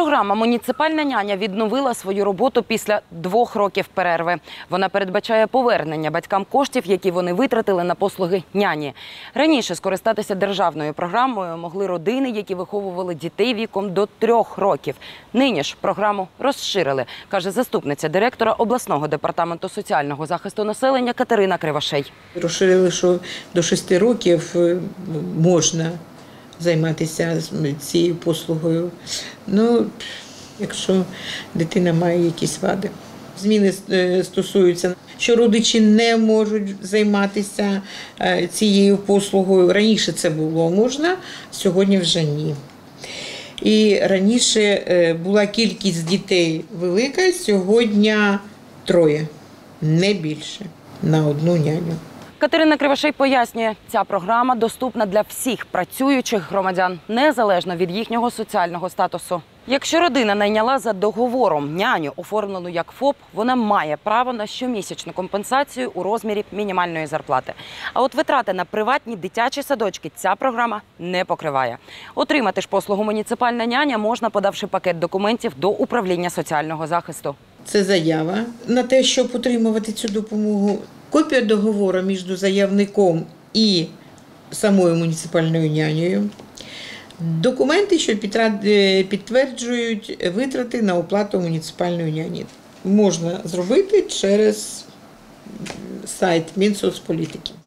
Програма «Муніципальна няня» відновила свою роботу після 2 років перерви. Вона передбачає повернення батькам коштів, які вони витратили на послуги няні. Раніше скористатися державною програмою могли родини, які виховували дітей віком до 3 років. Нині ж програму розширили, каже заступниця директора обласного департаменту соціального захисту населення Катерина Кривошей. Розширили, що до 6 років можна займатися цією послугою. Ну, якщо дитина має якісь вади. Зміни стосуються, що родичі не можуть займатися цією послугою. Раніше це було можна, сьогодні вже ні. І раніше була кількість дітей велика, сьогодні 3, не більше, на одну няню. Катерина Кривошей пояснює, ця програма доступна для всіх працюючих громадян, незалежно від їхнього соціального статусу. Якщо родина найняла за договором няню, оформлену як ФОП, вона має право на щомісячну компенсацію у розмірі мінімальної зарплати. А от витрати на приватні дитячі садочки ця програма не покриває. Отримати ж послугу «Муніципальна няня» можна, подавши пакет документів до управління соціального захисту. Це заява на те, щоб отримувати цю допомогу. Копія договору між заявником і самою муніципальною нянею. Документи, що підтверджують витрати на оплату муніципальної няні. Можна зробити через сайт Мінсоцполітики.